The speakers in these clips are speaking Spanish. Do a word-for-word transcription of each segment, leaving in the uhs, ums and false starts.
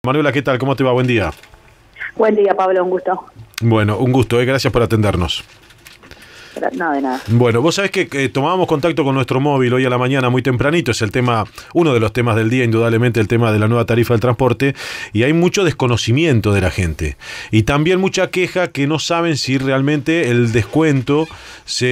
Manuela, ¿qué tal? ¿Cómo te va? Buen día. Buen día, Pablo, un gusto. Bueno, un gusto, ¿eh? Gracias por atendernos. No, de nada. Bueno, vos sabés que eh, tomábamos contacto con nuestro móvil hoy a la mañana muy tempranito, es el tema, uno de los temas del día, indudablemente el tema de la nueva tarifa del transporte, y hay mucho desconocimiento de la gente, y también mucha queja que no saben si realmente el descuento se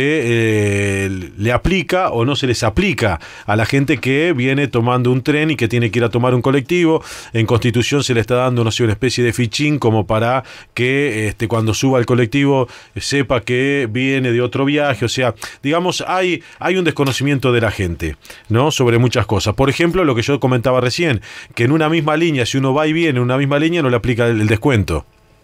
eh, le aplica o no se les aplica a la gente que viene tomando un tren y que tiene que ir a tomar un colectivo. En Constitución se le está dando, no sé, una especie de fichín como para que este, cuando suba el colectivo sepa que viene de otro viaje, o sea, digamos, hay, hay un desconocimiento de la gente, ¿no? Sobre muchas cosas. Por ejemplo, lo que yo comentaba recién, que en una misma línea, si uno va y viene en una misma línea, no le aplica el, el descuento.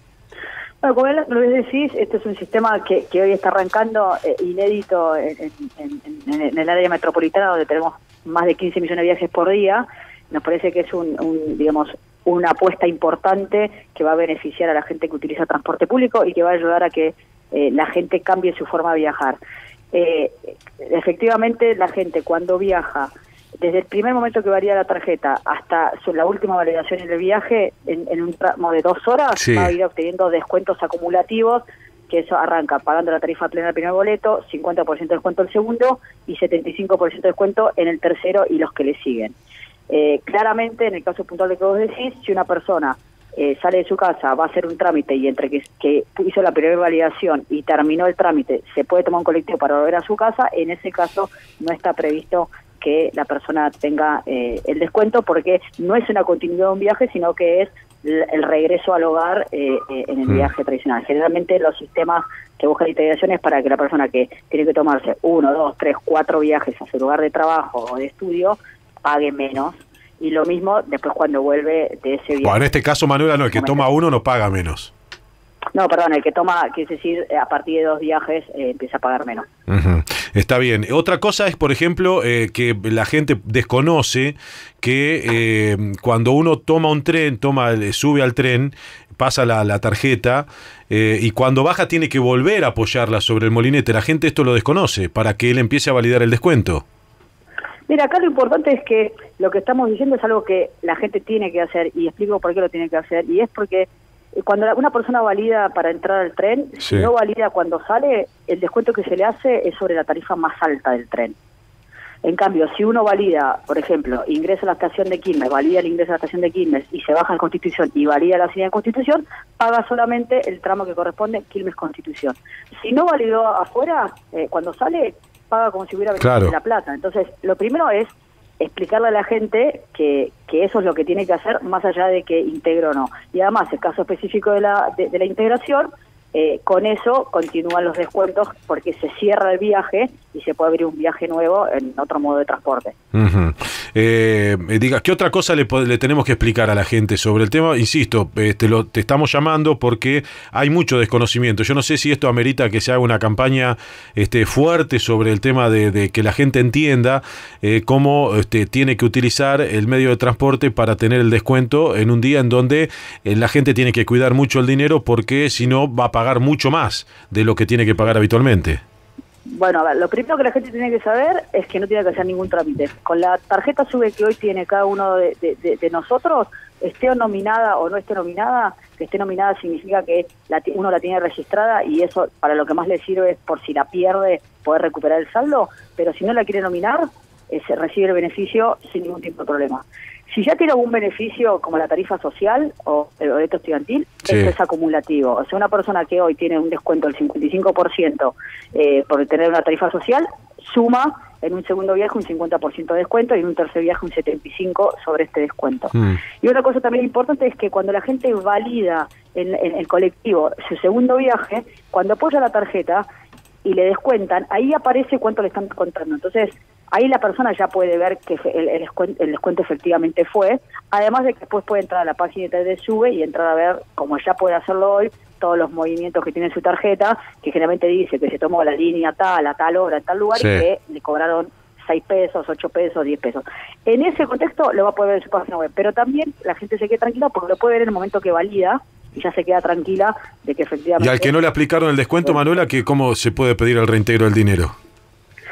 Bueno, como lo que decís, este es un sistema que, que hoy está arrancando eh, inédito en, en, en, en el área metropolitana, donde tenemos más de quince millones de viajes por día. Nos parece que es un, un digamos, una apuesta importante que va a beneficiar a la gente que utiliza transporte público y que va a ayudar a que Eh, la gente cambie su forma de viajar. Eh, efectivamente, la gente cuando viaja, desde el primer momento que varía la tarjeta hasta su, la última validación en el viaje, en, en un tramo de dos horas, sí, va a ir obteniendo descuentos acumulativos, que eso arranca pagando la tarifa plena del primer boleto, cincuenta por ciento de descuento el segundo y setenta y cinco por ciento de descuento en el tercero y los que le siguen. Eh, claramente, en el caso puntual de que vos decís, si una persona Eh, sale de su casa, va a hacer un trámite y entre que, que hizo la primera validación y terminó el trámite, se puede tomar un colectivo para volver a su casa, en ese caso no está previsto que la persona tenga eh, el descuento, porque no es una continuidad de un viaje, sino que es el regreso al hogar eh, eh, en el mm. viaje tradicional. Generalmente los sistemas que buscan integración es para que la persona que tiene que tomarse uno, dos, tres, cuatro viajes a su lugar de trabajo o de estudio pague menos. Y lo mismo después cuando vuelve de ese viaje. Bueno, en este caso, Manuela, no, el que toma uno no paga menos. No, perdón, el que toma, que es decir, a partir de dos viajes eh, empieza a pagar menos. Uh-huh. Está bien. Otra cosa es, por ejemplo, eh, que la gente desconoce que eh, cuando uno toma un tren, toma, sube al tren, pasa la, la tarjeta eh, y cuando baja tiene que volver a apoyarla sobre el molinete. La gente esto lo desconoce para que él empiece a validar el descuento. Mira, acá lo importante es que lo que estamos diciendo es algo que la gente tiene que hacer, y explico por qué lo tiene que hacer, y es porque cuando una persona valida para entrar al tren, sí, si no valida cuando sale, el descuento que se le hace es sobre la tarifa más alta del tren. En cambio, si uno valida, por ejemplo, ingresa a la estación de Quilmes, valida el ingreso a la estación de Quilmes y se baja en Constitución y valida la salida en Constitución, paga solamente el tramo que corresponde Quilmes-Constitución. Si no validó afuera, eh, cuando sale, paga como si hubiera venido claro. de La Plata. Entonces, lo primero es explicarle a la gente que, que eso es lo que tiene que hacer, más allá de que integre o no. Y además, el caso específico de la, de, de la integración, eh, con eso continúan los descuentos porque se cierra el viaje y se puede abrir un viaje nuevo en otro modo de transporte. Uh-huh. Eh, diga, ¿qué otra cosa le, le tenemos que explicar a la gente sobre el tema? Insisto, eh, te, lo, te estamos llamando porque hay mucho desconocimiento. Yo no sé si esto amerita que se haga una campaña este, fuerte sobre el tema de, de que la gente entienda eh, cómo este, tiene que utilizar el medio de transporte para tener el descuento en un día en donde eh, la gente tiene que cuidar mucho el dinero, porque si no va a pagar mucho más de lo que tiene que pagar habitualmente. Bueno, a ver, lo primero que la gente tiene que saber es que no tiene que hacer ningún trámite. Con la tarjeta SUBE que hoy tiene cada uno de, de, de, de nosotros, esté nominada o no esté nominada, que esté nominada significa que la, uno la tiene registrada, y eso para lo que más le sirve es por si la pierde poder recuperar el saldo, pero si no la quiere nominar, eh, se recibe el beneficio sin ningún tipo de problema. Si ya tiene algún beneficio como la tarifa social o el boleto estudiantil, sí, eso es acumulativo. O sea, una persona que hoy tiene un descuento del cincuenta y cinco por ciento eh, por tener una tarifa social, suma en un segundo viaje un cincuenta por ciento de descuento y en un tercer viaje un setenta y cinco por ciento sobre este descuento. Mm. Y una cosa también importante es que cuando la gente valida en, en el colectivo su segundo viaje, cuando apoya la tarjeta y le descuentan, ahí aparece cuánto le están contando. Entonces, ahí la persona ya puede ver que el, el, descuento, el descuento efectivamente fue, además de que después puede entrar a la página de SUBE y entrar a ver, como ya puede hacerlo hoy, todos los movimientos que tiene su tarjeta, que generalmente dice que se tomó la línea tal, a tal hora, en tal lugar, sí, y que le cobraron seis pesos, ocho pesos, diez pesos. En ese contexto lo va a poder ver en su página web, pero también la gente se queda tranquila porque lo puede ver en el momento que valida, y ya se queda tranquila de que efectivamente... Y al que no le aplicaron el descuento, Manuela, que ¿cómo se puede pedir el reintegro del dinero?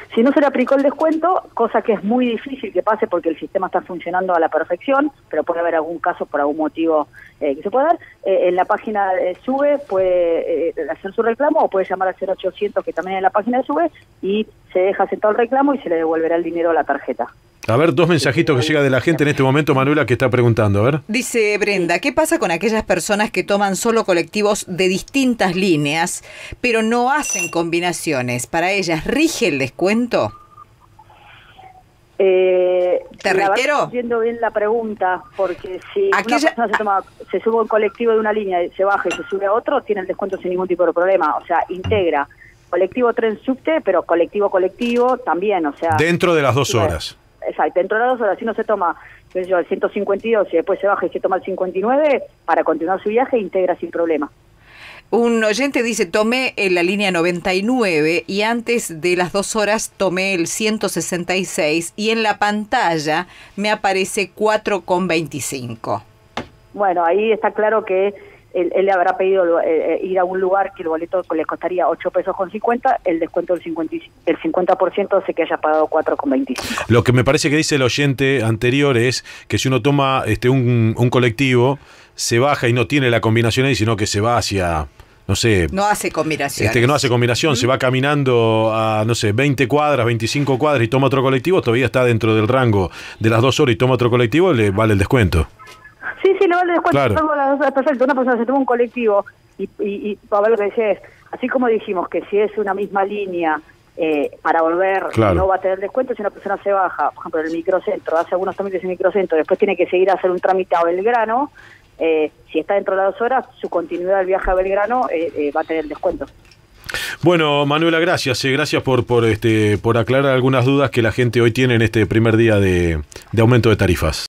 Si no se le aplicó el descuento, cosa que es muy difícil que pase porque el sistema está funcionando a la perfección, pero puede haber algún caso por algún motivo eh, que se pueda dar, eh, en la página de SUBE puede eh, hacer su reclamo o puede llamar al cero ochocientos que también es en la página de SUBE y se deja aceptar el reclamo y se le devolverá el dinero a la tarjeta. A ver, dos mensajitos que llega de la gente en este momento, Manuela, que está preguntando, a ver. Dice Brenda, ¿qué pasa con aquellas personas que toman solo colectivos de distintas líneas, pero no hacen combinaciones? ¿Para ellas rige el descuento? Eh, ¿Te reitero? No entiendo bien la pregunta, porque si Aquella... una persona se, toma, se sube a un colectivo de una línea y se baja y se sube a otro, tiene el descuento sin ningún tipo de problema. O sea, integra colectivo, tren, subte, pero colectivo, colectivo también, o sea... Dentro de las dos horas. Exacto, dentro de las dos horas, si no se toma, qué sé yo, el ciento cincuenta y dos y después se baja y se toma el cincuenta y nueve, para continuar su viaje integra sin problema. Un oyente dice, tomé en la línea noventa y nueve y antes de las dos horas tomé el ciento sesenta y seis y en la pantalla me aparece cuatro con veinticinco. Bueno, ahí está claro que él, él le habrá pedido eh, ir a un lugar que el boleto le costaría ocho pesos con cincuenta, el descuento del cincuenta, el cincuenta por ciento hace que haya pagado cuatro con veinticinco. Lo que me parece que dice el oyente anterior es que si uno toma este un, un colectivo, se baja y no tiene la combinación ahí, sino que se va hacia... No sé. No hace combinación. Este que no hace combinación, ¿Mm? Se va caminando a, no sé, veinte cuadras, veinticinco cuadras y toma otro colectivo, todavía está dentro del rango de las dos horas y toma otro colectivo, le vale el descuento. Sí, sí, le vale el descuento. Claro. Las dos horas, perfecto. Una persona se toma un colectivo y, y, y a ver lo que decía es, así como dijimos que si es una misma línea eh, para volver, claro, no va a tener descuento, si una persona se baja, por ejemplo, en el microcentro, hace algunos trámites en el microcentro, después tiene que seguir a hacer un trámite a Belgrano. Eh, si está dentro de las dos horas, su continuidad del viaje a Belgrano eh, eh, va a tener descuento. Bueno, Manuela, gracias, eh, gracias por por este por aclarar algunas dudas que la gente hoy tiene en este primer día de, de aumento de tarifas.